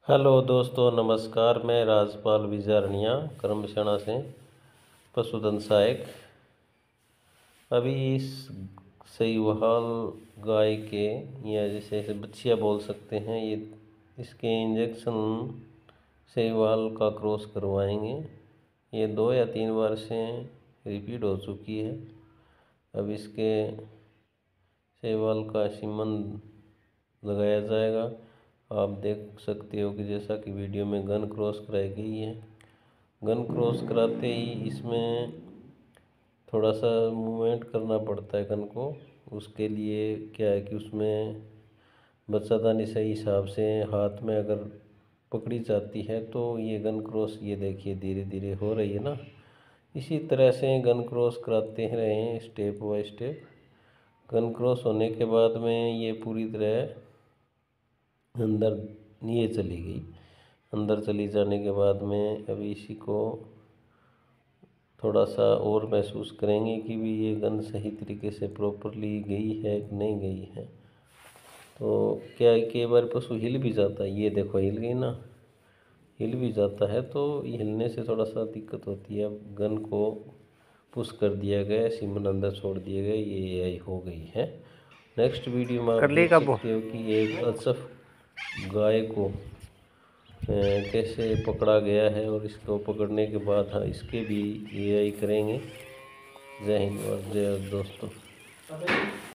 Hello दोस्तों, नमस्कार। मैं राजपाल विजारनिया करमशाणा से पशुधन सहायक। अभी इस सहीवाल गाय के या जैसे इसे बच्चियाँ बोल सकते हैं, ये इसके इंजेक्शन सहीवाल का क्रॉस करवाएंगे। ये 2 या 3 बार से रिपीट हो चुकी है। अब इसके सहीवाल का सीमन लगाया जाएगा। आप देख सकते हो कि जैसा कि वीडियो में गन क्रॉस कराई गई है। गन क्रॉस कराते ही इसमें थोड़ा सा मूवमेंट करना पड़ता है गन को। उसके लिए क्या है कि उसमें बच्चादानी सही हिसाब से हाथ में अगर पकड़ी जाती है तो ये गन क्रॉस, ये देखिए धीरे धीरे हो रही है ना। इसी तरह से गन क्रॉस कराते रहें step by step. Gun cross होने के बाद में ये पूरी तरह अंदर ये चली गई। अंदर चली जाने के बाद में अभी इसी को थोड़ा सा और महसूस करेंगे कि भी ये गन सही तरीके से प्रॉपरली गई है कि नहीं गई है। तो क्या है कि एक बार पशु हिल भी जाता है, ये देखो हिल गई ना, हिल भी जाता है तो ये हिलने से थोड़ा सा दिक्कत होती है। अब गन को पुश कर दिया गया, सीमन अंदर छोड़ दिए गए, ये हो गई है। नेक्स्ट वीडियो में आप देख सकते हो कि एक अचफ गाय को कैसे पकड़ा गया है और इसको पकड़ने के बाद इसके भी एआई करेंगे। जय हिंद और जय दोस्तों।